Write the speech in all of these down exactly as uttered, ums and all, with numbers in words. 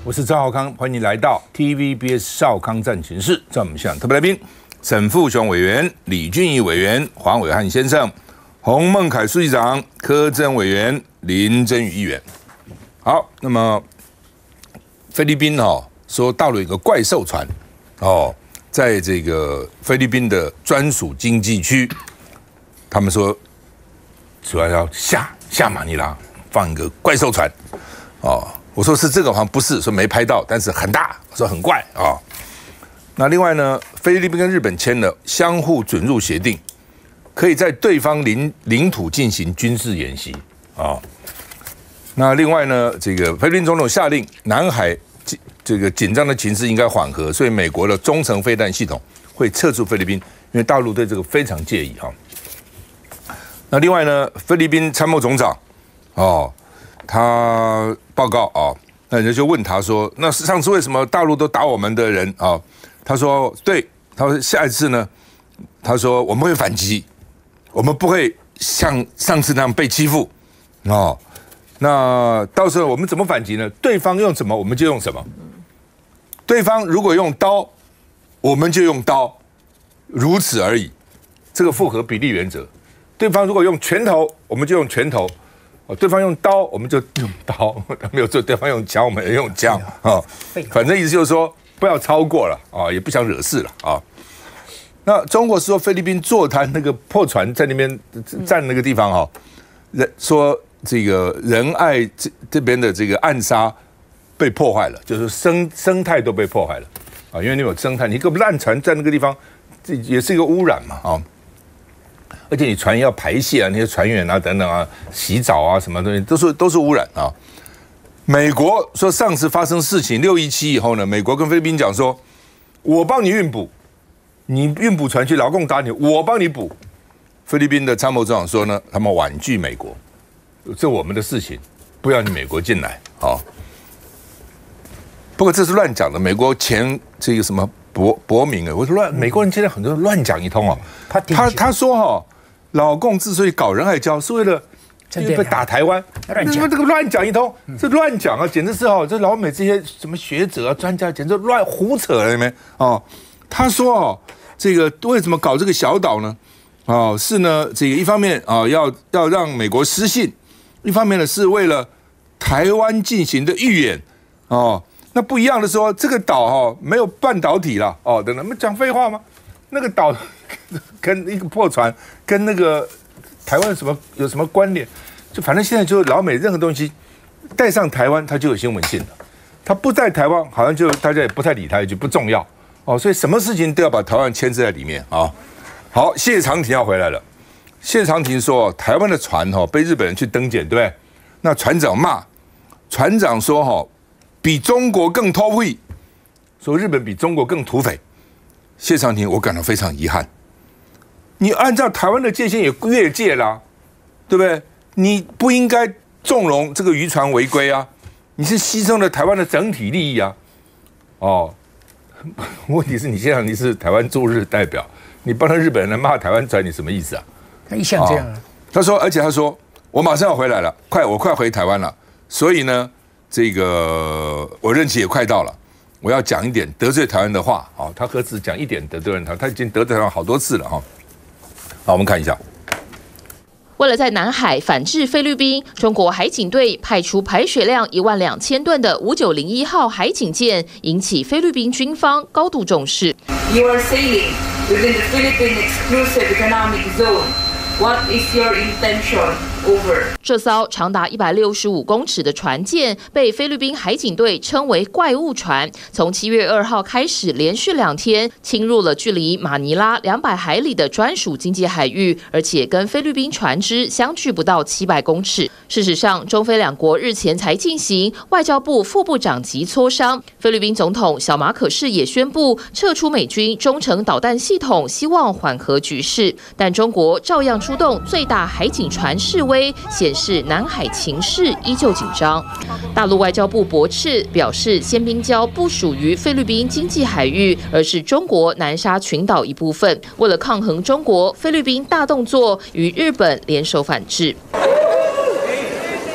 我是赵少康，欢迎来到 T V B S 少康战情室。在我们现场特别来宾，沈富雄委员、李俊毅委员、黄伟汉先生、洪孟凯书记长、柯震委员、林珍宇议员。好，那么菲律宾哦说到了一个怪兽船哦，在这个菲律宾的专属经济区，他们说主要要下下马尼拉放一个怪兽船哦。我说是这个好像不是，说没拍到，但是很大，说很怪啊、哦。那另外呢，菲律宾跟日本签了相互准入协定，可以在对方领领土进行军事演习啊、哦。那另外呢，这个菲律宾总统下令南海这个紧张的情势应该缓和，所以美国的中程飞弹系统会撤出菲律宾，因为大陆对这个非常介意哈、哦。那另外呢，菲律宾参谋总长哦。他报告啊，那人家就问他说：“那上次为什么大陆都打我们的人啊？”他说：“对，他说下一次呢，他说我们会反击，我们不会像上次那样被欺负哦。那到时候我们怎么反击呢？对方用什么我们就用什么。对方如果用刀，我们就用刀，如此而已。这个符合比例原则。对方如果用拳头，我们就用拳头。”对方用刀，我们就用刀；没有做对方用枪，我们也用枪啊。反正意思就是说，不要超过了啊，也不想惹事了啊。那中国说菲律宾坐滩那个破船在那边站那个地方哈，人说这个仁爱这这边的这个暗沙被破坏了，就是生生态都被破坏了啊，因为你有生态，你一个烂船在那个地方，这也是一个污染嘛啊。而且你船要排泄啊，那些船员啊等等啊，洗澡啊什么东西都是都是污染啊。美国说上次发生事情六一七以后呢，美国跟菲律宾讲说，我帮你运补，你运补船去劳共打你，我帮你补。菲律宾的参谋长说呢，他们婉拒美国，这我们的事情，不要你美国进来啊。不过这是乱讲的，美国前这个什么伯伯明啊，我说乱，美国人现在很多人乱讲一通哦。他他他说哈。老共之所以搞仁爱礁，是为了被打台湾，这个这个乱讲一通，这乱讲啊，简直是哦，这老美这些什么学者啊、专家，简直乱胡扯了，有没有？哦，他说哦，这个为什么搞这个小岛呢？哦，是呢，这个一方面啊、哦，要要让美国失信，一方面呢是为了台湾进行的预演哦。那不一样的说，这个岛哦没有半导体了哦，等等，我们讲废话吗？那个岛跟一个破船跟那个台湾什么有什么关联？就反正现在就老美任何东西带上台湾，它就有新闻性了。它不在台湾，好像就大家也不太理它，就不重要哦。所以什么事情都要把台湾牵制在里面啊。好，谢长廷要回来了。谢长廷说，台湾的船哈被日本人去登检，对不对？那船长骂，船长说哈比中国更偷窥，说日本比中国更土匪。谢长廷，我感到非常遗憾。你按照台湾的界限也越界啦，对不对？你不应该纵容这个渔船违规啊！你是牺牲了台湾的整体利益啊！哦，问题是你现在你是台湾驻日代表，你帮着日本人来骂台湾船，你什么意思啊？ 他一向这样啊。 哦、他说，而且他说，我马上要回来了，快，我快回台湾了，所以呢，这个我任期也快到了。我要讲一点得罪台湾的话，哦，他何止讲一点得罪人，他他已经得罪台湾好多次了哈、哦。好，我们看一下。 为了在南海反制菲律宾，中国海警队派出排水量一万两千吨的五九零一号海警舰，引起菲律宾军方高度重视。 You are sailing within the Philippine exclusive economic zone. What is your intention? Over. 这艘长达一百六十五公尺的船舰被菲律宾海警队称为怪物船，从七月二号开始连续两天侵入了距离马尼拉两百海里的专属经济海域，而且跟菲律宾船只相距不到七百公尺。事实上，中菲两国日前才进行外交部副部长级磋商，菲律宾总统小马可仕也宣布撤出美军中程导弹系统，希望缓和局势。但中国照样出动最大海警船示威。显示南海情势依旧紧张。大陆外交部驳斥，表示仙冰礁不属于菲律宾经济海域，而是中国南沙群岛一部分。为了抗衡中国，菲律宾大动作，与日本联手反制。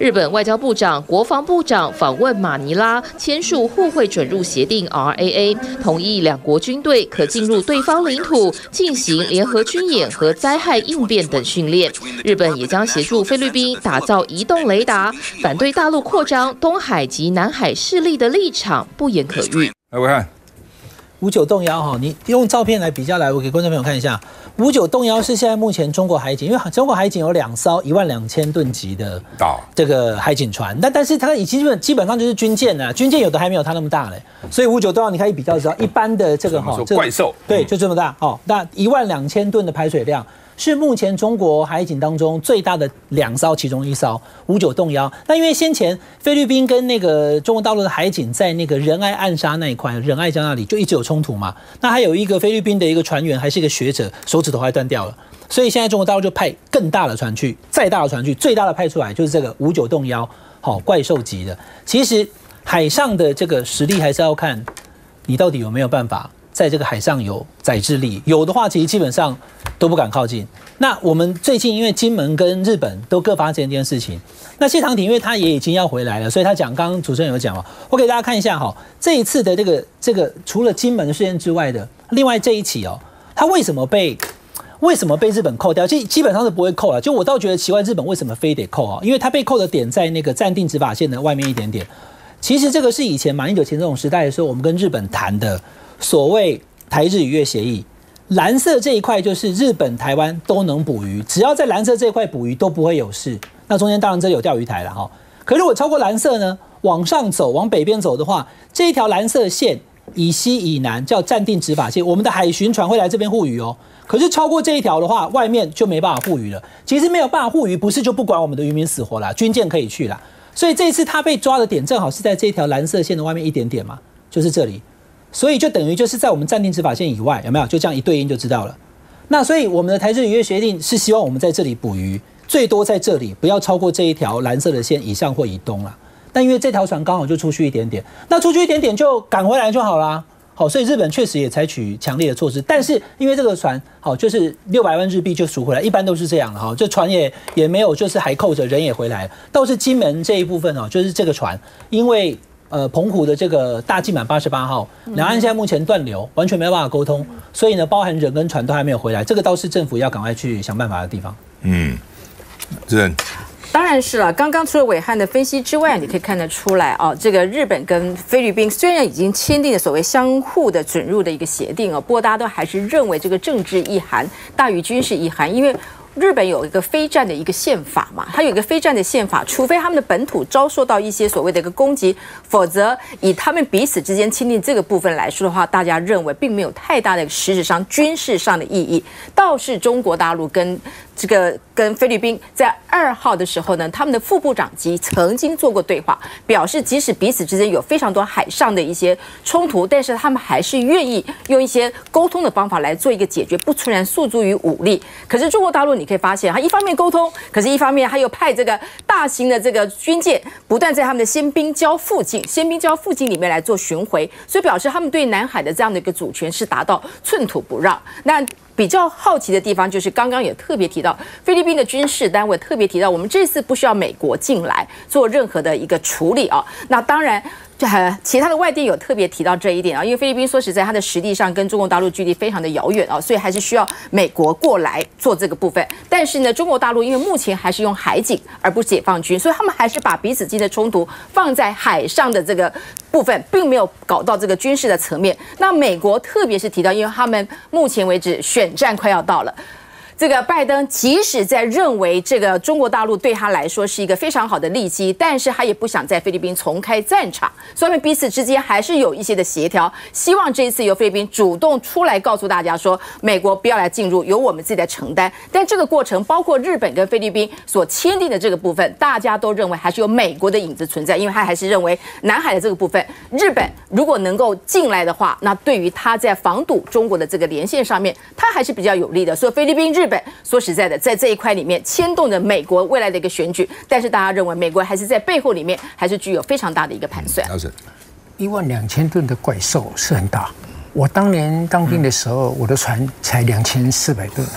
日本外交部长、国防部长访问马尼拉，签署互惠准入协定 R A A， 同意两国军队可进入对方领土进行联合军演和灾害应变等训练。日本也将协助菲律宾打造移动雷达，反对大陆扩张东海及南海势力的立场不言可喻。 来，我看五九动幺哈，你用照片来比较来，我给观众朋友看一下。五九动幺是现在目前中国海警，因为中国海警有两艘一万两千吨级的这个海警船，但但是它已经基本基本上就是军舰了，军舰有的还没有它那么大嘞，所以五九动幺你可以比较知道，一般的这个哈， 这怪兽对，就这么大哦，那一万两千吨的排水量。是目前中国海警当中最大的两艘，其中一艘五九动幺。那因为先前菲律宾跟那个中国大陆的海警在那个仁爱暗沙那一块，仁爱江那里就一直有冲突嘛。那还有一个菲律宾的一个船员，还是一个学者，手指头还断掉了。所以现在中国大陆就派更大的船去，再大的船去，最大的派出来就是这个五九动幺，好怪兽级的。其实海上的这个实力还是要看你到底有没有办法。在这个海上有载制力，有的话其实基本上都不敢靠近。那我们最近因为金门跟日本都各发现这件事情，那谢长廷因为他也已经要回来了，所以他讲，刚刚主持人有讲嘛，我给大家看一下哈，这一次的这个这个除了金门的事件之外的，另外这一起哦，他为什么被为什么被日本扣掉？基基本上是不会扣了，就我倒觉得奇怪，日本为什么非得扣啊？因为他被扣的点在那个暂定执法线的外面一点点。其实这个是以前马英九前总统时代的时候，我们跟日本谈的。所谓台日渔业协议，蓝色这一块就是日本、台湾都能捕鱼，只要在蓝色这一块捕鱼都不会有事。那中间当然这有钓鱼台了哈。可如果超过蓝色呢，往上走，往北边走的话，这一条蓝色线以西以南叫暂定执法线，我们的海巡船会来这边护渔哦。可是超过这一条的话，外面就没办法护渔了。其实没有办法护渔，不是就不管我们的渔民死活啦，军舰可以去啦。所以这一次他被抓的点正好是在这一条蓝色线的外面一点点嘛，就是这里。所以就等于就是在我们暂定执法线以外，有没有？就这样一对应就知道了。那所以我们的台日渔业协定是希望我们在这里捕鱼，最多在这里，不要超过这一条蓝色的线以上或以东啦。但因为这条船刚好就出去一点点，那出去一点点就赶回来就好啦。好，所以日本确实也采取强烈的措施，但是因为这个船好就是六百万日币就赎回来，一般都是这样的哈，这船也也没有就是还扣着，人也回来了。倒是金门这一部分哦，就是这个船因为。呃，澎湖的这个大暨满八十八号，两岸现在目前断流，完全没有办法沟通，所以呢，包含人跟船都还没有回来，这个倒是政府要赶快去想办法的地方。嗯， 主任。 当然是了，刚刚除了暐瀚的分析之外，你可以看得出来啊，这个日本跟菲律宾虽然已经签订了所谓相互的准入的一个协定啊，不过大家都还是认为这个政治意涵大于军事意涵，因为。日本有一个非战的一个宪法嘛，它有一个非战的宪法，除非他们的本土遭受到一些所谓的一个攻击，否则以他们彼此之间签订这个部分来说的话，大家认为并没有太大的实质上军事上的意义。倒是中国大陆跟这个跟菲律宾在二号的时候呢，他们的副部长级曾经做过对话，表示即使彼此之间有非常多海上的一些冲突，但是他们还是愿意用一些沟通的方法来做一个解决，不全然诉诸于武力。可是中国大陆你可以发现，他一方面沟通，可是一方面他又派这个大型的这个军舰不断在他们的仙滨礁附近、仙滨礁附近里面来做巡回，所以表示他们对南海的这样的一个主权是达到寸土不让。那比较好奇的地方就是刚刚也特别提到菲律宾的军事单位特别提到，我们这次不需要美国进来做任何的一个处理啊。那当然。呃，其他的外电有特别提到这一点啊，因为菲律宾说实在，它的实力上跟中国大陆距离非常的遥远啊，所以还是需要美国过来做这个部分。但是呢，中国大陆因为目前还是用海警而不是解放军，所以他们还是把彼此间的冲突放在海上的这个部分，并没有搞到这个军事的层面。那美国特别是提到，因为他们目前为止选战快要到了。这个拜登即使在认为这个中国大陆对他来说是一个非常好的利基，但是他也不想在菲律宾重开战场，所以他们彼此之间还是有一些的协调。希望这一次由菲律宾主动出来告诉大家说，美国不要来进入，由我们自己来承担。但这个过程，包括日本跟菲律宾所签订的这个部分，大家都认为还是有美国的影子存在，因为他还是认为南海的这个部分，日本如果能够进来的话，那对于他在防堵中国的这个连线上面，他还是比较有利的。所以菲律宾、日本。说实在的，在这一块里面牵动着美国未来的一个选举，但是大家认为美国还是在背后里面还是具有非常大的一个盘算。 一万两千吨的怪兽是很大。我当年当兵的时候，我的船才两千四百吨，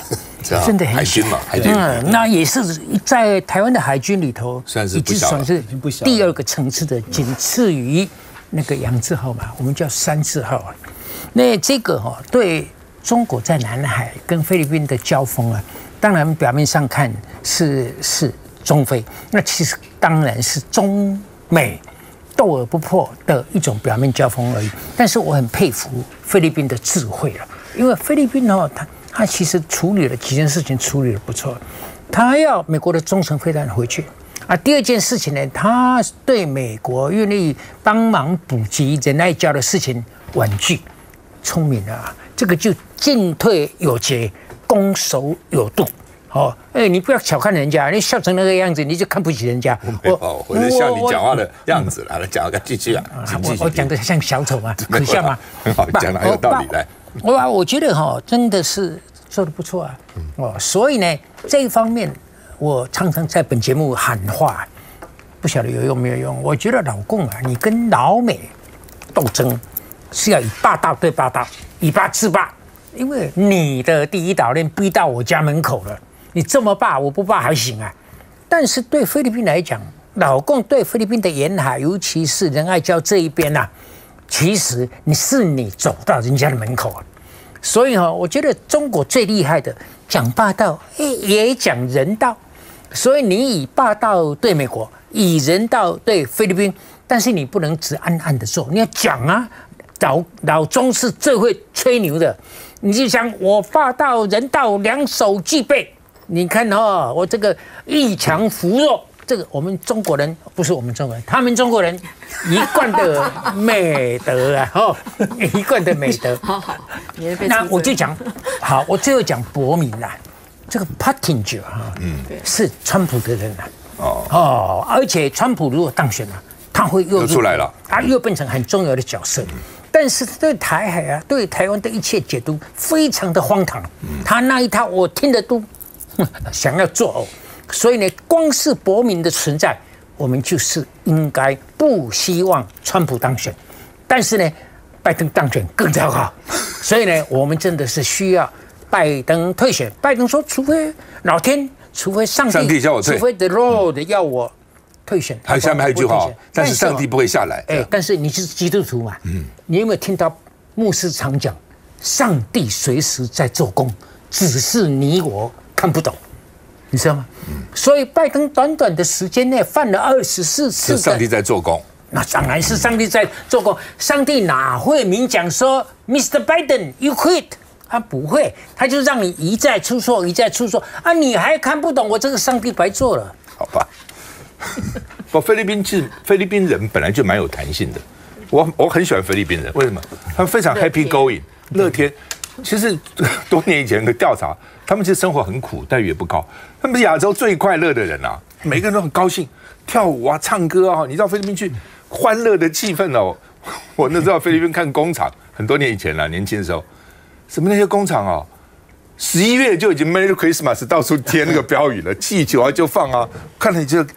真的很海军嘛，海军。 嗯，那也是在台湾的海军里头， 算是已经算是第二个层次的，仅次于那个洋字号嘛，我们叫三字号啊。那这个哈、哦，对中国在南海跟菲律宾的交锋啊，当然表面上看是是中菲，那其实当然是中美斗而不破的一种表面交锋而已。但是我很佩服菲律宾的智慧了，因为菲律宾哦，它他其实处理了几件事情，处理得不错。他要美国的中程飞弹回去啊。第二件事情呢，他对美国愿意帮忙补给仁爱礁的事情婉拒。聪明啊，这个就进退有节，攻守有度。哦，哎，你不要小看人家，你笑成那个样子，你就看不起人家。 我我是笑你讲话的样子啦，来讲个继续啊， 我我讲的像小丑嘛，可笑吗？ 很好，讲的很有道理。来， 我我觉得哈，真的是做得不错啊。哦，所以呢，这一方面我常常在本节目喊话，不晓得有用没有用。我觉得老共啊，你跟老美斗争是要以霸道对霸道，以霸制霸，因为你的第一岛链逼到我家门口了。你这么霸，我不霸还行啊。但是对菲律宾来讲，老共对菲律宾的沿海，尤其是仁爱礁这一边呐、啊，其实你是你走到人家的门口啊。所以哈、哦，我觉得中国最厉害的讲霸道，也讲人道。所以你以霸道对美国，以人道对菲律宾，但是你不能只暗暗的做，你要讲啊。老老中是最会吹牛的，你就想我霸道人道两手俱备。你看哦，我这个以强扶弱，这个我们中国人不是我们中国人，他们中国人一贯的美德啊，哦，一贯的美德。 好好， 那我就讲，好，我最后讲伯明啦，这个 Pottinger 哈，嗯，是川普的人啊，哦哦，而且川普如果当选了，他会又出来了， 他又变成很重要的角色。嗯，但是对台海啊，对台湾的一切解读非常的荒唐，他那一套我听得都想要作呕，所以呢，光是伯明的存在，我们就是应该不希望川普当选，但是呢，拜登当选更糟糕，所以呢，我们真的是需要拜登退选。拜登说，除非老天，除非上帝， 上帝叫我退， 除非 the Lord 要我退选。 还有下面还有一句话，但是上帝不会下来。 哎，但是你是基督徒嘛？嗯，你有没有听到牧师常讲，上帝随时在做工，只是你我看不懂，你知道吗？嗯，所以拜登短短的时间内犯了二十四次， 上帝在做工。 那当然是上帝在做工，上帝哪会明讲说 ，Mister Biden you quit？ 他不会，他就让你一再出错，一再出错啊！你还看不懂，我这个上帝白做了。 好吧。不，菲律宾是菲律宾人本来就蛮有弹性的，我我很喜欢菲律宾人，为什么？他们非常 happy going， 乐天。其实多年以前的调查，他们其实生活很苦，待遇也不高。他们是亚洲最快乐的人啊，每个人都很高兴，跳舞啊，唱歌啊。你到菲律宾去，欢乐的气氛哦。我那时候菲律宾看工厂，很多年以前了，年轻的时候，什么那些工厂哦，十一月就已经 Merry Christmas 到处贴那个标语了，气球啊就放啊，看了你就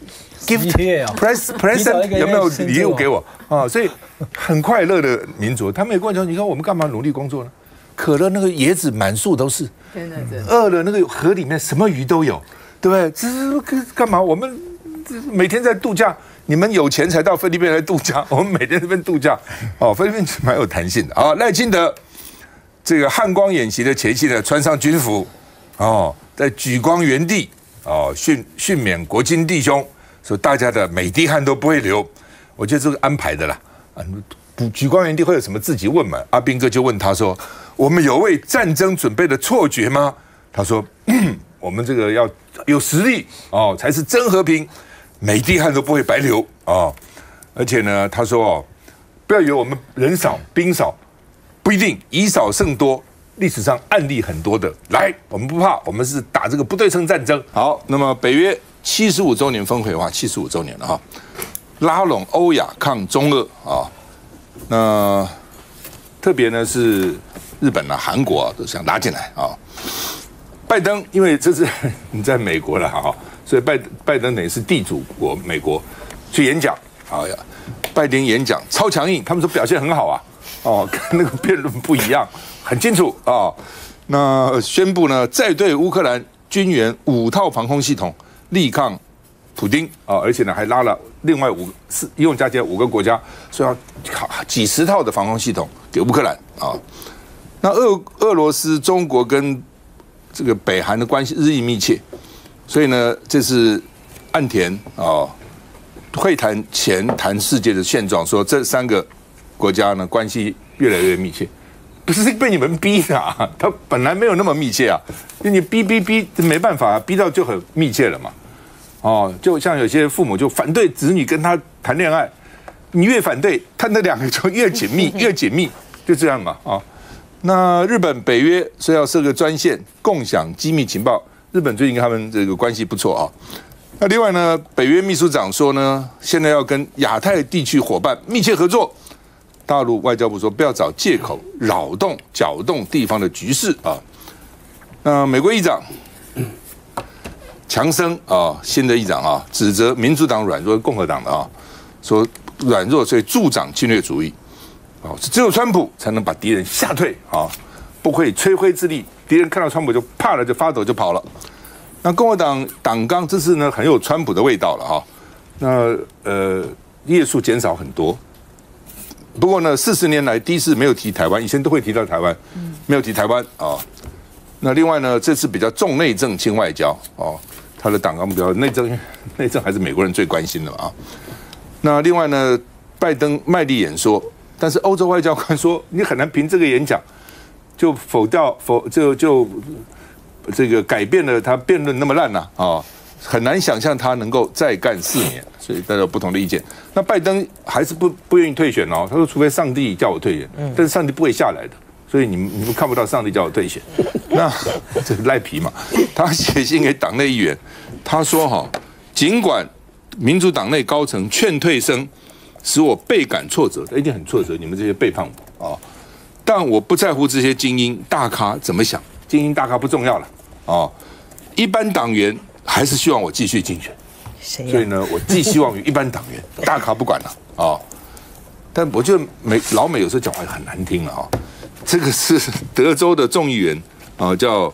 gift present present 有没有礼物给我啊？所以很快乐的民族。他们也跟我讲，你看我们干嘛努力工作呢？渴了那个椰子满树都是，真的真的。饿了那个河里面什么鱼都有，对不对？这是干嘛？我们每天在度假，你们有钱才到菲律宾来度假，我们每天在这边度假。哦，菲律宾蛮有弹性的啊。赖清德这个汉光演习的前夕呢，穿上军服，哦，在举光原地哦训训勉国军弟兄，说大家的每滴汗都不会流。我觉得这个安排的啦。啊，举光原地会有什么？自己问嘛。阿兵哥就问他说：“我们有为战争准备的错觉吗？”他说：“嗯、我们这个要有实力哦，才是真和平，每滴汗都不会白流哦。而且呢，他说哦，不要以为我们人少兵少，不一定以少胜多。历史上案例很多的，来，我们不怕，我们是打这个不对称战争。好，那么北约七十五周年峰会哇，七十五周年了哈，拉拢欧亚抗中俄啊。那特别呢是日本啊、韩国啊都想拉进来啊。拜登因为这是你在美国了哈，所以拜拜登等于是地主国美国去演讲，哎呀，拜登演讲超强硬，他们说表现很好啊，哦，跟那个辩论不一样，很清楚啊。 那宣布呢，再对乌克兰军援五套防空系统，力抗普丁啊，而且呢还拉了另外五四，一共加起来五个国家，所以要几十套的防空系统给乌克兰啊。那俄俄罗斯、中国跟这个北韩的关系日益密切，所以呢，这是岸田啊会谈前谈世界的现状，说这三个国家呢关系越来越密切。不是被你们逼的、啊，他本来没有那么密切啊，你逼逼逼没办法、啊，逼到就很密切了嘛。哦，就像有些父母就反对子女跟他谈恋爱，你越反对，他那两个就越紧密，越紧密，就这样嘛啊、哦。那日本、北约说要设个专线共享机密情报，日本最近跟他们这个关系不错啊。那另外呢，北约秘书长说呢，现在要跟亚太地区伙伴密切合作。大陆外交部说不要找借口扰动、搅动地方的局势啊。那美国议长强生啊，新的议长啊，指责民主党软弱，共和党的啊，说软弱所以助长侵略主义。哦，只有川普才能把敌人吓退啊，不会摧毁之力。敌人看到川普就怕了，就发抖就跑了。那共和党党纲这次呢，很有川普的味道了哈。那呃，页数减少很多。不过呢，四十年来第一次没有提台湾，以前都会提到台湾，没有提台湾啊。那另外呢，这次比较重内政轻外交哦，他的党纲比较内政，内政还是美国人最关心的啊。那另外呢，拜登卖力演说，但是欧洲外交官说，你很难凭这个演讲就否掉否就就这个改变了他辩论那么烂呐啊、哦，很难想象他能够再干四年，所以大家有不同的意见。那拜登还是不不愿意退选哦，他说除非上帝叫我退选，但是上帝不会下来的，所以你们你们看不到上帝叫我退选。那这赖皮嘛，他写信给党内议员，他说哈、哦，尽管民主党内高层劝退声，使我倍感挫折，一定很挫折，你们这些背叛我啊、哦！但我不在乎这些精英大咖怎么想，精英大咖不重要了啊、哦！一般党员还是希望我继续竞选， 谁啊、 所以呢，我寄希望于一般党员，大咖不管了啊、哦！但我觉得美老美有时候讲话很难听了啊、哦！这个是德州的众议员啊、哦，叫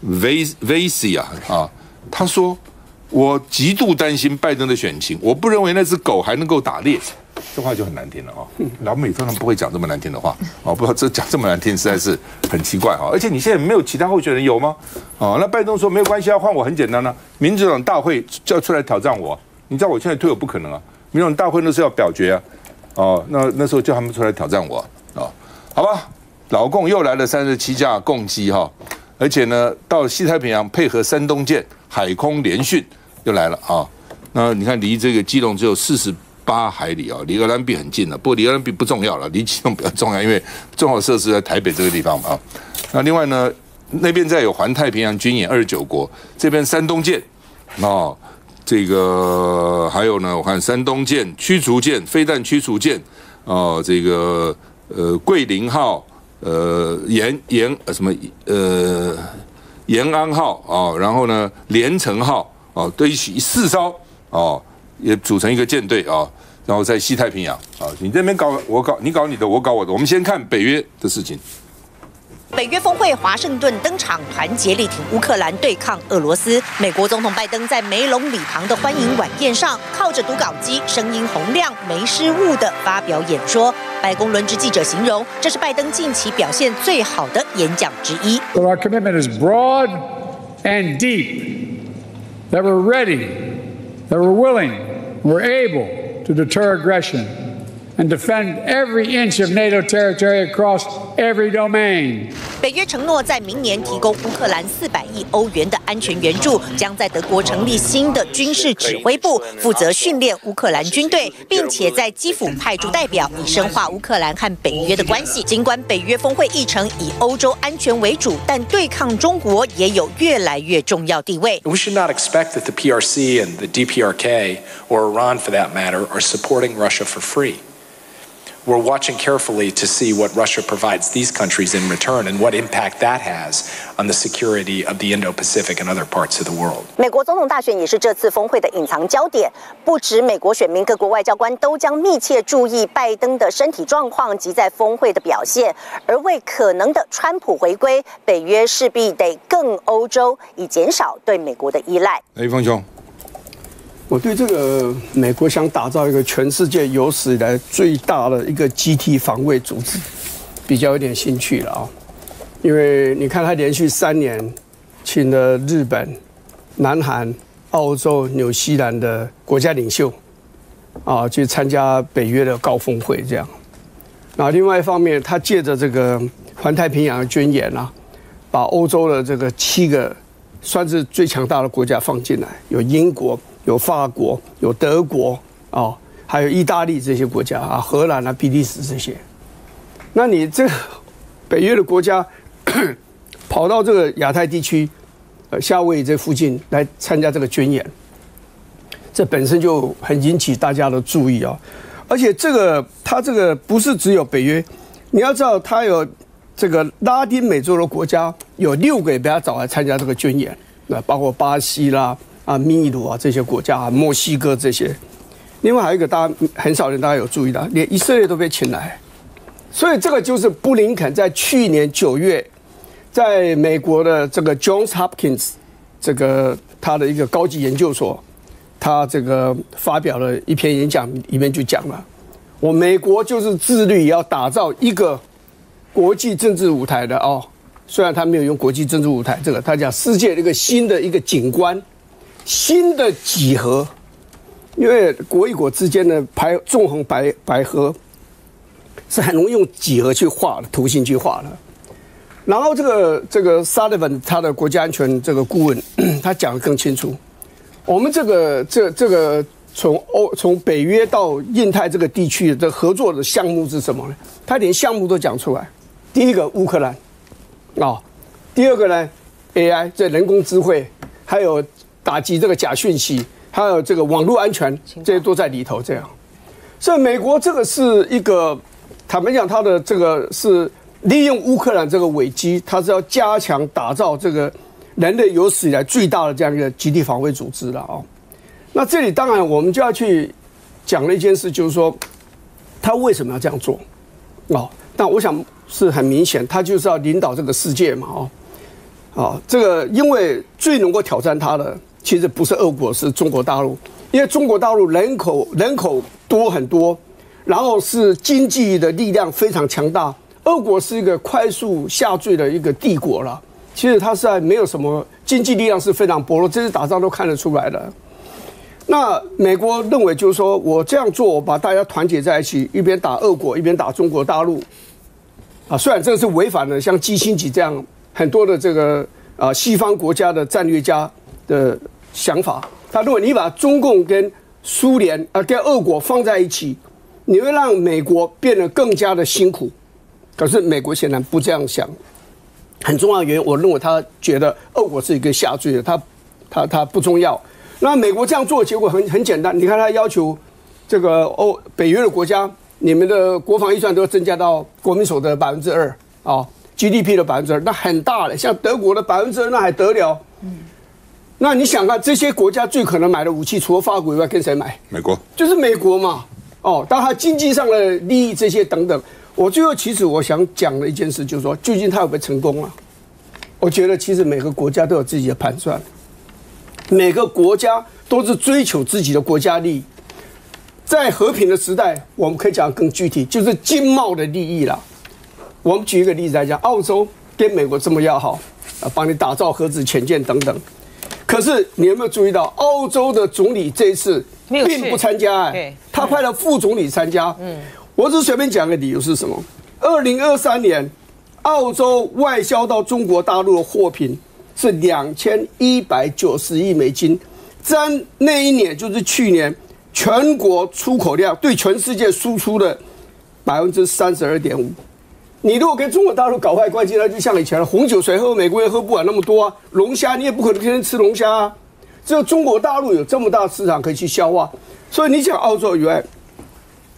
Vasey 啊啊，他说我极度担心拜登的选情，我不认为那只狗还能够打猎。这话就很难听了啊！老美通常不会讲这么难听的话哦，不知道这讲这么难听实在是很奇怪哈。而且你现在没有其他候选人有吗？哦，那拜登说没有关系啊，换我很简单啊，民主党大会就要出来挑战我，你知道我现在退我不可能啊，民主党大会那是要表决啊，哦，那那时候叫他们出来挑战我啊、哦，好吧，老共又来了三十七架共机哈，而且呢到西太平洋配合山东舰海空联训又来了啊，那你看离这个基隆只有四十。八海里啊，离荷兰比很近了。不过离荷兰比不重要了，离基隆比较重要，因为重要设施在台北这个地方嘛啊。那另外呢，那边再有环太平洋军演二十九国，这边山东舰哦，这个还有呢，我看山东舰、驱逐舰、飞弹驱逐舰哦，这个呃桂林号、呃延延呃什么呃延安号哦，然后呢连城号哦，都一起四艘哦。也组成一个舰队啊，然后在西太平洋啊，你这边搞我搞，你搞你的，我搞我的。我们先看北约的事情。 北约峰会，华盛顿登场，团结力挺乌克兰对抗俄罗斯。美国总统拜登在梅隆礼堂的欢迎晚宴上，靠着读稿机，声音洪亮，没失误地发表演说。白宫轮值记者形容，这是拜登近期表现最好的演讲之一。 But our commitment is broad and deep. That we're ready, that we're willing. We're able to deter aggression and defend every inch of NATO territory across every domain. 北约承诺在明年提供乌克兰四百亿欧元的安全援助，将在德国成立新的军事指挥部，负责训练乌克兰军队，并且在基辅派驻代表，以深化乌克兰和北约的关系。尽管北约峰会议程以欧洲安全为主，但对抗中国也有越来越重要地位。 We should not expect that the P R C and the D P R K, or Iran for that matter, are supporting Russia for free. we're watching carefully to see what Russia provides these countries in return and what impact that has on the security of the Indo-Pacific and other parts of the world. 美国总统大选也是这次峰会的隐藏焦点，不止美国选民，各国外交官都将密切注意拜登的身体状况及在峰会的表现，而为可能的川普回归，北约势必得更欧洲，以减少对美国的依赖。 雷锋兄。 我对这个美国想打造一个全世界有史以来最大的一个集体防卫组织，比较有点兴趣了啊。因为你看，他连续三年请了日本、南韩、澳洲、纽西兰的国家领袖啊去参加北约的高峰会，这样。然后另外一方面，他借着这个环太平洋的宣言啊，把欧洲的这个七个算是最强大的国家放进来，有英国。有法国，有德国啊、哦，还有意大利这些国家啊，荷兰啊、比利时这些。那你这个北约的国家跑到这个亚太地区，呃，夏威夷这附近来参加这个军演，这本身就很引起大家的注意啊、哦。而且这个它这个不是只有北约，你要知道它有这个拉丁美洲的国家有六个也被他找来参加这个军演，那包括巴西啦。啊，秘鲁啊，这些国家啊，墨西哥这些，另外还有一个大家很少人大家有注意到，连以色列都被请来，所以这个就是布林肯在去年九月，在美国的这个 Johns Hopkins 这个他的一个高级研究所，他这个发表了一篇演讲，里面就讲了，我美国就是致力要打造一个国际政治舞台的哦，虽然他没有用国际政治舞台这个，他讲世界的一个新的一个景观。新的几何，因为国与国之间的排纵横捭捭阖是很容易用几何去画的，图形去画的。然后这个这个 Sullivan 他的国家安全这个顾问，他讲得更清楚。我们这个这这个从欧从北约到印太这个地区的合作的项目是什么呢？他连项目都讲出来。第一个乌克兰啊、哦，第二个呢 A I 这人工智慧，还有。打击这个假讯息，还有这个网络安全，这些都在里头。这样，所以美国这个是一个，坦白讲，它的这个是利用乌克兰这个危机，它是要加强打造这个人类有史以来最大的这样一个集体防卫组织了啊。那这里当然我们就要去讲了一件事，就是说，他为什么要这样做啊？但我想是很明显，他就是要领导这个世界嘛啊。啊，这个因为最能够挑战他的。其实不是俄国，是中国大陆，因为中国大陆人口人口多很多，然后是经济的力量非常强大。俄国是一个快速下坠的一个帝国了，其实它实在没有什么经济力量是非常薄弱，这次打仗都看得出来的。那美国认为就是说我这样做，我把大家团结在一起，一边打俄国，一边打中国大陆。啊，虽然这个是违反了像基辛格这样很多的这个啊西方国家的战略家的。想法，他认为你把中共跟苏联啊跟俄国放在一起，你会让美国变得更加的辛苦。可是美国显然不这样想，很重要的原因，我认为他觉得俄国是一个下坠的，他他他不重要。那美国这样做的结果很很简单，你看他要求这个欧北约的国家，你们的国防预算都要增加到国民所得百分之二啊 ，G D P 的百分之二，那很大了，像德国的百分之二那还得了？嗯。那你想看这些国家最可能买的武器，除了法国以外，跟谁买？ 美国， 就是美国嘛。哦，当然它经济上的利益这些等等。我最后其实我想讲的一件事，就是说，究竟它有没有成功啊？我觉得其实每个国家都有自己的盘算，每个国家都是追求自己的国家利益。在和平的时代，我们可以讲更具体，就是经贸的利益啦。我们举一个例子来讲，澳洲跟美国这么要好，啊，帮你打造核子潜舰等等。可是你有没有注意到，澳洲的总理这一次并不参加、欸？哎，他派了副总理参加。嗯，我只随便讲个理由是什么？二零二三年，澳洲外销到中国大陆的货品是两千一百九十亿美金，占那一年就是去年全国出口量对全世界输出的百分之三十二点五。你如果跟中国大陆搞坏关系，那就像以前了，红酒水喝美国也喝不完那么多啊，龙虾你也不可能天天吃龙虾啊。只有中国大陆有这么大的市场可以去消化，所以你讲澳洲以外，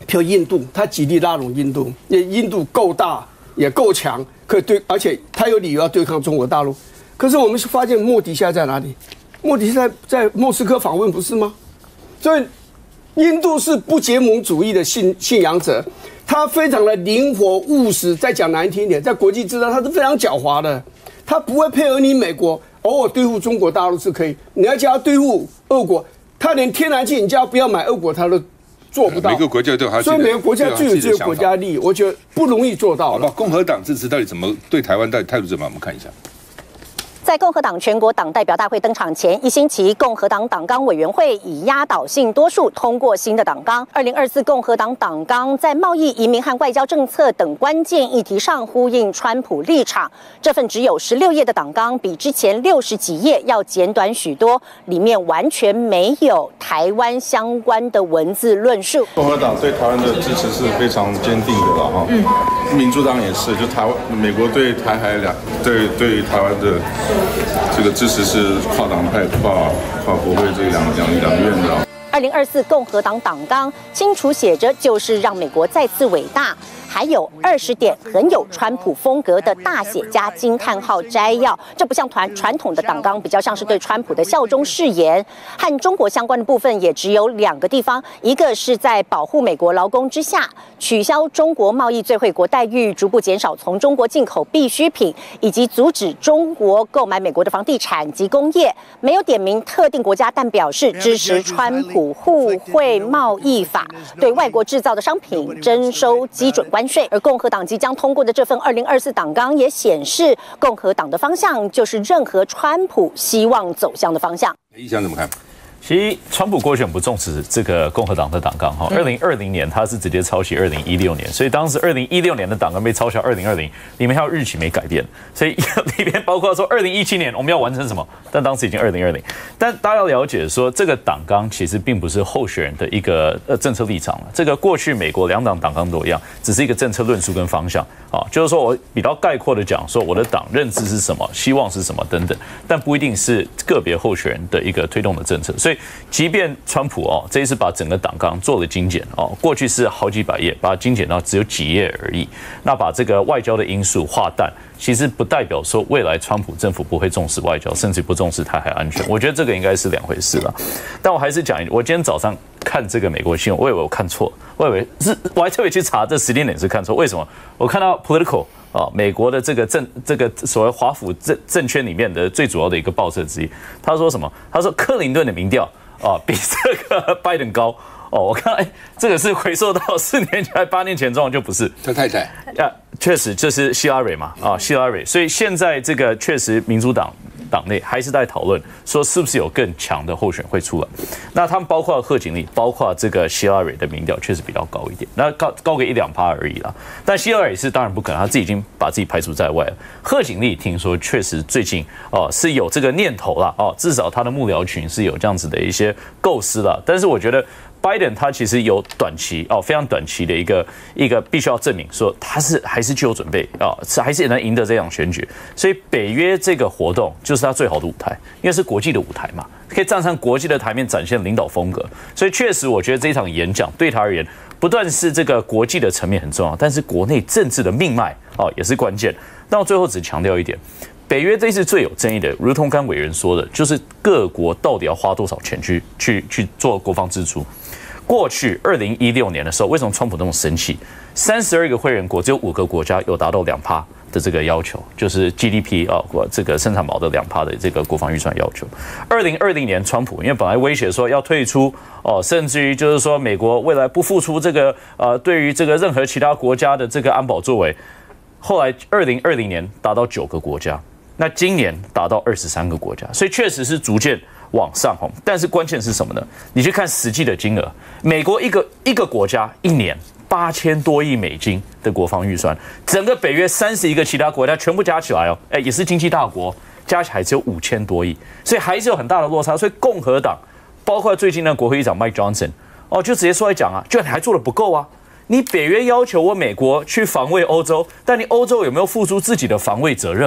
譬如印度，他极力拉拢印度，因为印度够大也够强，可以对，而且他有理由要对抗中国大陆。可是我们发现莫迪现在在哪里？莫迪现在在莫斯科访问，不是吗？所以印度是不结盟主义的信信仰者，他非常的灵活务实。再讲难听一点，在国际之上他是非常狡猾的，他不会配合你美国，偶尔对付中国大陆是可以，你要叫他对付俄国，他连天然气你叫他不要买俄国，他都做不到。 每个国家都有他， 所以每个国家具有自己的国家利益，我觉得不容易做到。 好吧，共和党支持到底怎么对台湾到底态度怎么样？我们看一下。 在共和党全国党代表大会登场前一星期，共和党党纲委员会以压倒性多数通过新的党纲。二零二四共和党党纲在贸易、移民和外交政策等关键议题上呼应川普立场。这份只有十六页的党纲，比之前六十几页要简短许多，里面完全没有台湾相关的文字论述。 共和党对台湾的支持是非常坚定的了哈，嗯，民主党也是，就台湾美国对台海两对对台湾的。这个支持是跨党派、跨跨国会这两两两院的。 二零二四共和党党纲清楚写着，就是让美国再次伟大。还有二十点很有川普风格的大写加惊叹号摘要，这不像传传统的党纲，比较像是对川普的效忠誓言。和中国相关的部分也只有两个地方，一个是在保护美国劳工之下，取消中国贸易最惠国待遇，逐步减少从中国进口必需品，以及阻止中国购买美国的房地产及工业。没有点名特定国家，但表示支持川普互惠贸易法，对外国制造的商品征收基准关税。而共和党即将通过的这份二零二四党纲也显示，共和党的方向就是任何川普希望走向的方向。 意向怎么看？ 其实，川普过去很不重视这个共和党的党纲哈。二零二零年他是直接抄袭二零一六年，所以当时二零一六年的党纲被抄袭二零二零，里面还有日期没改变，所以里面包括说二零一七年我们要完成什么，但当时已经二零二零。但大家要了解说，这个党纲其实并不是候选人的一个呃政策立场了。这个过去美国两党党纲都一样，只是一个政策论述跟方向啊，就是说我比较概括的讲说我的党认知是什么，希望是什么等等，但不一定是个别候选人的一个推动的政策，所以。即便川普哦这一次把整个党纲做了精简哦，过去是好几百页，把它精简到只有几页而已。那把这个外交的因素划淡，其实不代表说未来川普政府不会重视外交，甚至不重视台海安全。我觉得这个应该是两回事了。但我还是讲，我今天早上看这个美国新闻，我以为我看错，我以为是，我还特别去查这时间点是看错。为什么？我看到 Political。啊，美国的这个政这个所谓华府政政圈里面的最主要的一个报社之一，他说什么？他说克林顿的民调啊比这个拜登高。哦，我看哎，这个是回溯到四年前、还八年前状况就不是。 他太太啊，确实这是希拉蕊嘛啊，希拉蕊。所以现在这个确实民主党党内还是在讨论说是不是有更强的候选会出来。那他们包括贺锦丽，包括这个希拉蕊的民调确实比较高一点，那高高个一两趴而已啦。但希拉蕊是当然不可能，他自己已经把自己排除在外了。贺锦丽听说确实最近哦是有这个念头啦哦，至少他的幕僚群是有这样子的一些构思啦。但是我觉得。拜登他其实有短期哦，非常短期的一个一个必须要证明说他是还是具有准备啊，是还是能赢得这场选举。所以北约这个活动就是他最好的舞台，因为是国际的舞台嘛，可以站上国际的台面展现领导风格。所以确实，我觉得这场演讲对他而言，不但是这个国际的层面很重要，但是国内政治的命脉哦也是关键。但我最后只强调一点。北约这一次最有争议的，如同刚委员说的，就是各国到底要花多少钱去去去做国防支出。过去二零一六年的时候，为什么川普那么生气？三十二个会员国只有五个国家有达到两趴的这个要求，就是 G D P 啊，这个生产毛的两趴的这个国防预算要求。二零二零年，川普因为本来威胁说要退出哦，甚至于就是说美国未来不付出这个呃对于这个任何其他国家的这个安保作为，后来二零二零年达到九个国家。那今年达到二十三个国家，所以确实是逐渐往上吼。但是关键是什么呢？你去看实际的金额，美国一个一个国家一年八千多亿美金的国防预算，整个北约三十一个其他国家全部加起来哦，哎也是经济大国，加起来只有五千多亿，所以还是有很大的落差。所以共和党包括最近的国会议长 Mike Johnson 哦，就直接出来讲啊，就你还做得不够啊。你北约要求我美国去防卫欧洲，但你欧洲有没有付出自己的防卫责任嘛？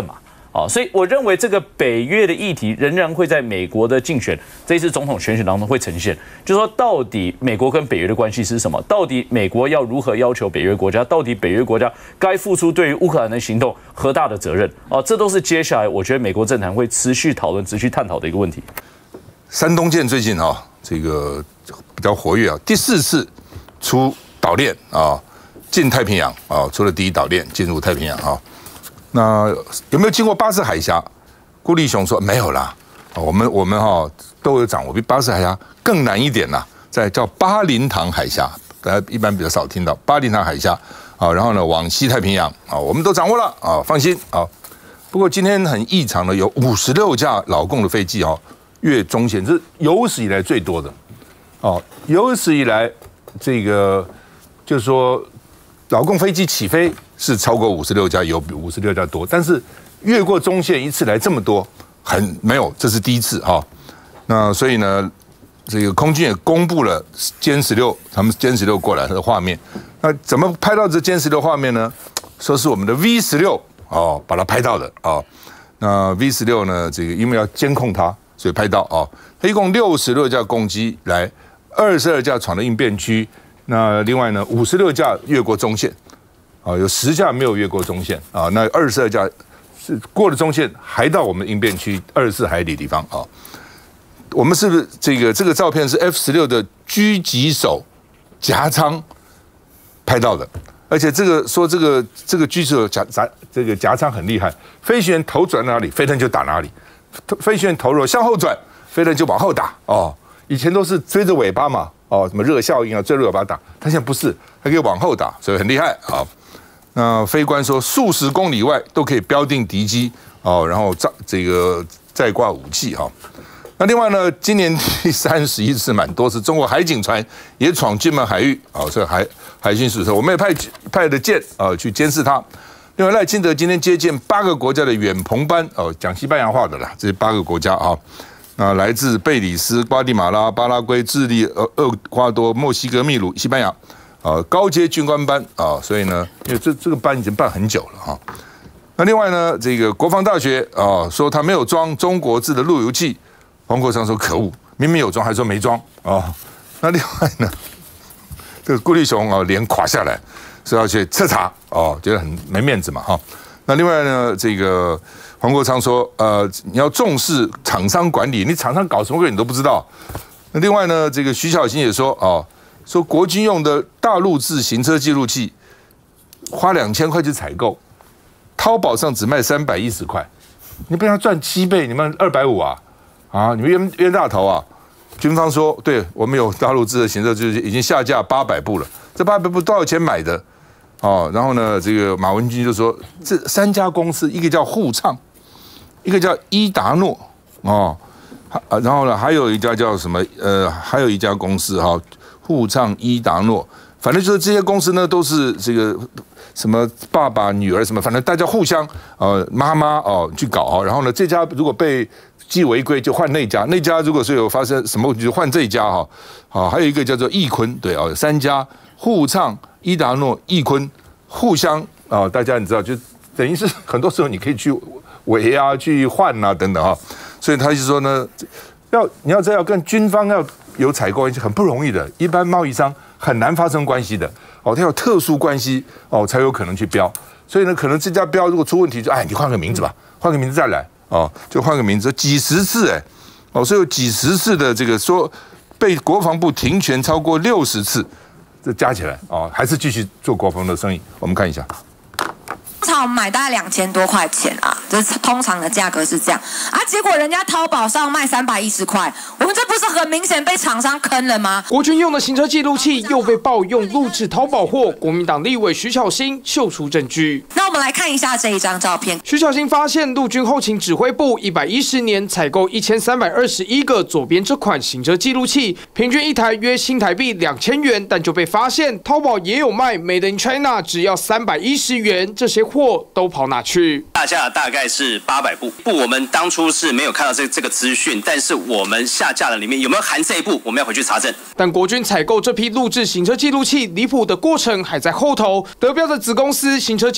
啊，所以我认为这个北约的议题仍然会在美国的竞选这一次总统选举当中会呈现，就是说到底美国跟北约的关系是什么？到底美国要如何要求北约国家？到底北约国家该付出对于乌克兰的行动何大的责任？啊，这都是接下来我觉得美国政坛会持续讨论、持续探讨的一个问题。 山东舰最近啊，这个比较活跃啊，第四次出岛链啊，进太平洋啊，出了第一岛链进入太平洋啊。那有没有经过巴士海峡？顾立雄说没有啦。我们我们哈都有掌握，比巴士海峡更难一点啦，在叫巴林塘海峡，大家一般比较少听到巴林塘海峡啊。然后呢，往西太平洋啊，我们都掌握了啊，放心啊。不过今天很异常的，有五十六架老共的飞机哦，越中线，这是有史以来最多的哦，有史以来这个就是说老共飞机起飞是超过五十六架，有比五十六架多，但是越过中线一次来这么多，很没有，这是第一次哈、哦。那所以呢，这个空军也公布了歼十六，他们歼十六过来的画面。那怎么拍到这歼十六画面呢？说是我们的 V 十六哦，把它拍到的哦。那 V 十六呢，这个因为要监控它，所以拍到哦。它一共六十六架攻击来，二十二架闯了应变区。那另外呢，五十六架越过中线，啊，有十架没有越过中线啊。那二十二架是过了中线，还到我们应变区二十四海里地方啊。我们是不是这个这个照片是 F 十六的狙击手夹舱拍到的？而且这个说这个这个狙击手夹夹这个夹舱很厉害，飞行员头转哪里，飞弹就打哪里；飞行员头如果向后转，飞弹就往后打哦。以前都是追着尾巴嘛。哦，什么热效应啊，追着尾巴打，他现在不是，他可以往后打，所以很厉害啊。那飞官说，数十公里外都可以标定敌机哦，然后再这个再挂武器哈。那另外呢，今年第三十一次蛮多次，中国海警船也闯金门海域啊，这海海巡署说，我们也派派的舰啊去监视它。另外，赖清德今天接见八个国家的远澎班哦，讲西班牙话的啦，这八个国家啊。那来自贝里斯、瓜地马拉、巴拉圭、智利、厄厄瓜多、墨西哥、秘鲁、西班牙，啊，高阶军官班啊，所以呢，因为这这个班已经办很久了哈。那另外呢，这个国防大学啊，说他没有装中国制的路由器，黄国昌说可恶，明明有装还说没装啊。那另外呢，这个顾立雄啊，脸垮下来，说要去彻查哦，觉得很没面子嘛哈。那另外呢，这个黄国昌说，呃，你要重视厂商管理，你厂商搞什么鬼你都不知道。那另外呢，这个徐小新也说，哦，说国军用的大陆制行车记录器，花两千块去采购，淘宝上只卖三百一十块，你不要赚七倍，你们二百五啊，啊，你们冤冤大头啊！军方说，对我们有大陆制的行车记录器，已经下架八百部了，这八百部多少钱买的？哦，然后呢，这个马文君就说，这三家公司，一个叫沪畅，一个叫伊达诺，哦，然后呢，还有一家叫什么？呃，还有一家公司哈，沪畅、伊达诺，反正就是这些公司呢，都是这个什么爸爸、女儿什么，反正大家互相呃妈妈哦去搞啊，然后呢，这家如果被记违规就换那家，那家如果是有发生什么问题就换这一家哈，好，还有一个叫做易坤，对哦，三家沪畅、伊达诺、易坤互相啊、呃，大家你知道，就等于是很多时候你可以去围啊、去换啊等等哈，所以他就说呢，要你要知道要跟军方要有采购关系很不容易的，一般贸易商很难发生关系的哦，他有特殊关系哦才有可能去标，所以呢，可能这家标如果出问题就哎，你换个名字吧，换个名字再来哦，就换个名字，几十次哎哦，所以有几十次的这个说被国防部停权超过六十次。这加起来哦，还是继续做国防的生意。我们看一下， 通常买大概两千多块钱啊，这通常的价格是这样啊。结果人家淘宝上卖三百一十块，我们这不是很明显被厂商坑了吗？ 国军用的行车记录器又被爆用录制淘宝货，国民党立委徐巧芯秀出证据。 那我们来看一下这一张照片。 徐巧芯发现陆军后勤指挥部一百一十年采购一千三百二十一个左边这款行车记录器，平均一台约新台币两千元，但就被发现淘宝也有卖 Made in China， 只要三百一十元，这些货都跑哪去？ 下架大概是八百部，不，我们当初是没有看到这这个资讯，但是我们下架的里面有没有含这一部，我们要回去查证。 但国军采购这批录制行车记录器离谱的过程还在后头，德标的子公司行车记录器来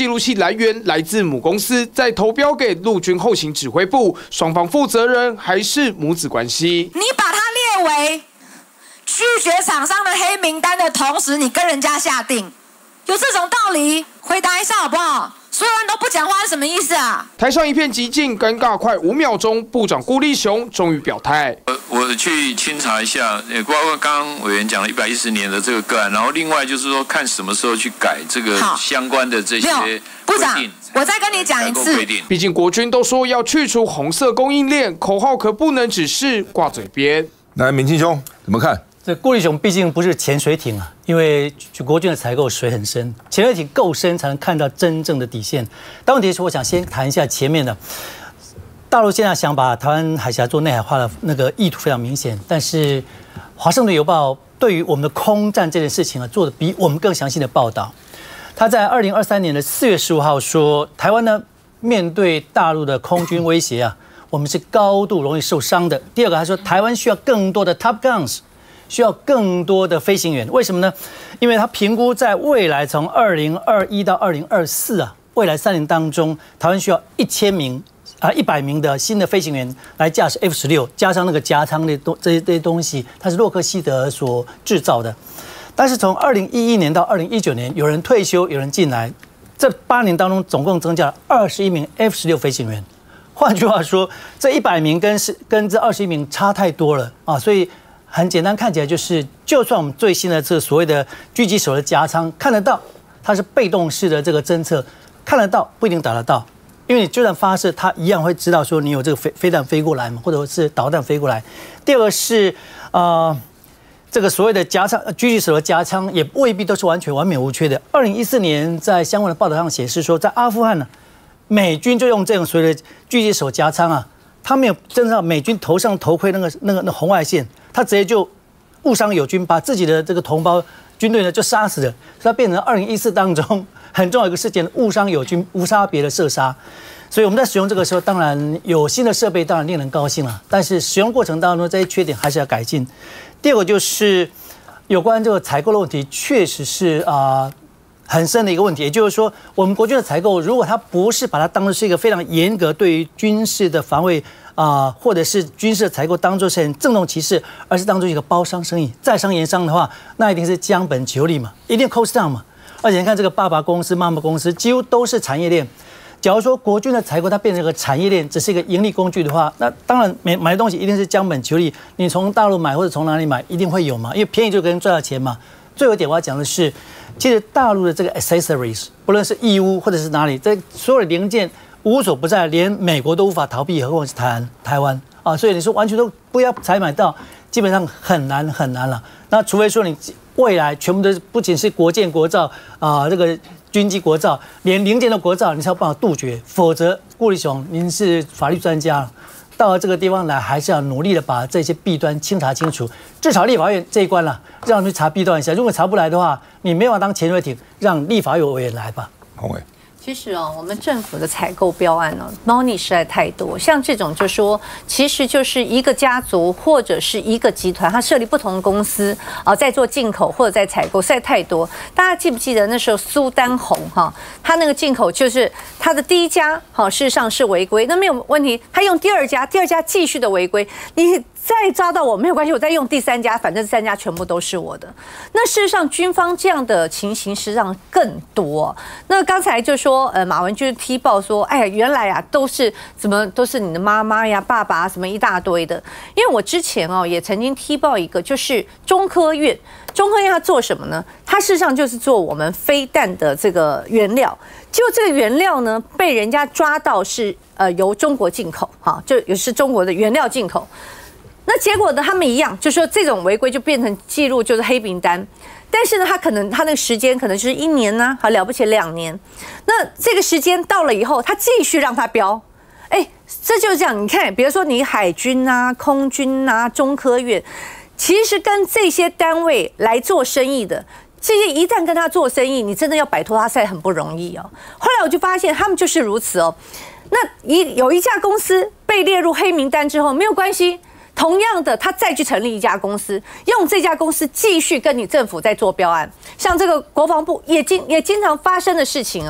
来源来自母公司，再投标给陆军后勤指挥部，双方负责人还是母子关系。 你把它列为拒绝厂商的黑名单的同时，你跟人家下定，有这种道理？回答一下好不好？所有人都不讲话是什么意思啊？ 台上一片寂静，尴尬快五秒钟，部长顾立雄终于表态。 我我去清查一下，也包括刚刚委员讲了一百一十年的这个个案，然后另外就是说看什么时候去改这个相关的这些部长，我再跟你讲一次， 毕竟国军都说要去除红色供应链，口号可不能只是挂嘴边。 来，明清兄怎么看？ 这顾立雄毕竟不是潜水艇啊，因为国军的采购水很深，潜水艇够深才能看到真正的底线。但问题是，我想先谈一下前面的。大陆现在想把台湾海峡做内海化的那个意图非常明显，但是《华盛顿邮报》对于我们的空战这件事情啊，做的比我们更详细的报道。他在二零二三年的四月十五号说，台湾呢面对大陆的空军威胁啊，我们是高度容易受伤的。第二个，他说台湾需要更多的 Top Guns。需要更多的飞行员，为什么呢？因为他评估在未来从二零二一到二零二四啊，未来三年当中，台湾需要一千名啊一百名的新的飞行员来驾驶 F 十六，加上那个夹舱的东这些这些东西，它是洛克希德所制造的。但是从二零一一年到二零一九年，有人退休，有人进来，这八年当中总共增加了二十一名 F 十六飞行员。换句话说，这一百名跟是跟这二十一名差太多了啊，所以。很简单，看起来就是，就算我们最新的这个所谓的狙击手的夹舱看得到，它是被动式的这个侦测，看得到不一定打得到，因为你就算发射，它一样会知道说你有这个飞飞弹飞过来嘛，或者是导弹飞过来。第二个是呃，这个所谓的夹舱狙击手的夹舱也未必都是完全完美无缺的。二零一四年在相关的报道上显示说，在阿富汗呢，美军就用这种所谓的狙击手夹舱啊，他没有侦测到美军头上头盔那个那个那红外线。他直接就误伤友军，把自己的这个同胞军队呢就杀死了，所以它变成二零一四当中很重要一个事件，误伤友军无差别的射杀。所以我们在使用这个时候，当然有新的设备，当然令人高兴了。但是使用过程当中这些缺点还是要改进。第二个就是有关这个采购的问题，确实是啊、呃、很深的一个问题。也就是说，我们国军的采购，如果它不是把它当作是一个非常严格对于军事的防卫。啊、呃，或者是军事的采购当作是很郑重其事，而是当作一个包商生意，在商言商的话，那一定是将本求利嘛，一定 cost down 嘛。而且你看这个爸爸公司、妈妈公司几乎都是产业链。假如说国军的采购它变成一个产业链，只是一个盈利工具的话，那当然买买的东西一定是将本求利。你从大陆买或者从哪里买，一定会有嘛，因为便宜就可以赚到钱嘛。最后一点我要讲的是，其实大陆的这个 accessories， 不论是义乌或者是哪里，这所有的零件。无所不在，连美国都无法逃避，何况是台湾？台湾啊，所以你说完全都不要采买到，基本上很难很难了。那除非说你未来全部都是不仅是国建国造啊、呃，这个军机国造，连零件的国造，你才有办法杜绝。否则，顾立雄，您是法律专家，到了这个地方来，还是要努力的把这些弊端清查清楚。至少立法院这一关了，让去查弊端一下。如果查不来的话，你没法当潜水艇，让立法院委员来吧。 洪伟。 其实哦，我们政府的采购标案呢、哦，猫腻实在太多。像这种就说，其实就是一个家族或者是一个集团，它设立不同的公司啊、呃，在做进口或者在采购，实在太多。大家记不记得那时候苏丹红哈，他那个进口就是他的第一家，好，事实上是违规，那没有问题。他用第二家，第二家继续的违规，你。再抓到我没有关系，我再用第三家，反正三家全部都是我的。那事实上，军方这样的情形实际上更多。那刚才就说，呃，马文君踢爆说，哎呀，原来啊都是怎么都是你的妈妈呀、爸爸什么一大堆的。因为我之前哦也曾经踢爆一个，就是中科院，中科院它做什么呢？它事实上就是做我们飞弹的这个原料。就这个原料呢，被人家抓到是呃由中国进口，哈，就也是中国的原料进口。那结果呢？他们一样，就说这种违规就变成记录，就是黑名单。但是呢，他可能他那个时间可能就是一年呢、啊，好了不起两年。那这个时间到了以后，他继续让他标，哎，这就是这样。你看，比如说你海军啊、空军啊、中科院，其实跟这些单位来做生意的。这些一旦跟他做生意，你真的要摆脱他，实在很不容易哦。后来我就发现他们就是如此哦。那一有一家公司被列入黑名单之后，没有关系。同样的，他再去成立一家公司，用这家公司继续跟你政府在做标案，像这个国防部也经也经常发生的事情啊。那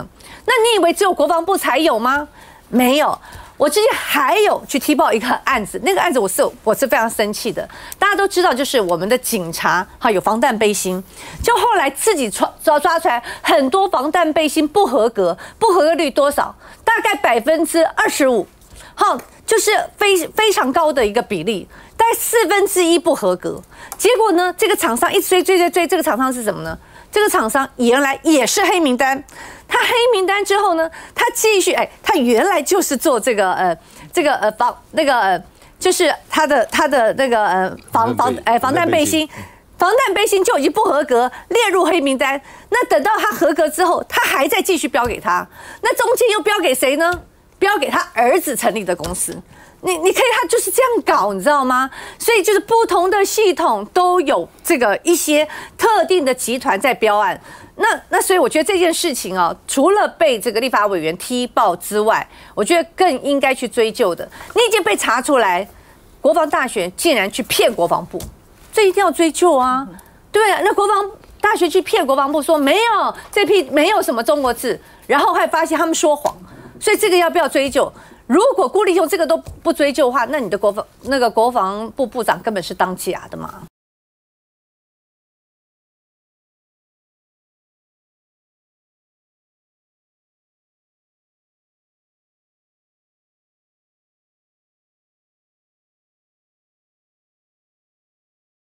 那你以为只有国防部才有吗？没有。我之前还有去踢爆一个案子，那个案子我是我是非常生气的。大家都知道，就是我们的警察哈有防弹背心，就后来自己抓抓抓出来很多防弹背心不合格，不合格率多少？大概百分之二十五，好，就是非非常高的一个比例，大概四分之一不合格。结果呢，这个厂商一追追追追，这个厂商是什么呢？这个厂商原来也是黑名单，他黑名单之后呢，他继续哎，他原来就是做这个呃这个呃防那个呃，就是他的他的那个呃防防哎防弹背心，防弹背心就已经不合格，列入黑名单。那等到他合格之后，他还在继续标给他，那中间又标给谁呢？标给他儿子成立的公司。你你可以，他就是这样搞，你知道吗？所以就是不同的系统都有这个一些特定的集团在标案。那那所以我觉得这件事情啊，除了被这个立法委员踢爆之外，我觉得更应该去追究的。你已经被查出来，国防大学竟然去骗国防部，这一定要追究啊！对啊，那国防大学去骗国防部说没有这批没有什么中国字，然后还发现他们说谎，所以这个要不要追究？如果辜立雄这个都不追究的话，那你的国防那个国防部部长根本是当假的嘛？